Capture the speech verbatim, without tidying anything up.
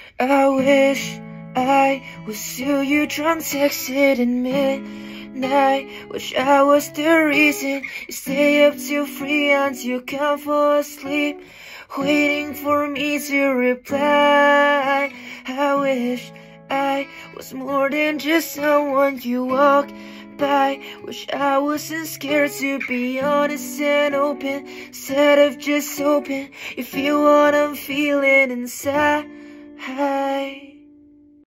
I wish I was still you drunk texted at midnight. Wish I was the reason you stay up till three until you can't fall asleep, waiting for me to reply. I wish I was more than just someone you walk by. Wish I wasn't scared to be honest and open, instead of just hoping you feel what I'm feeling inside.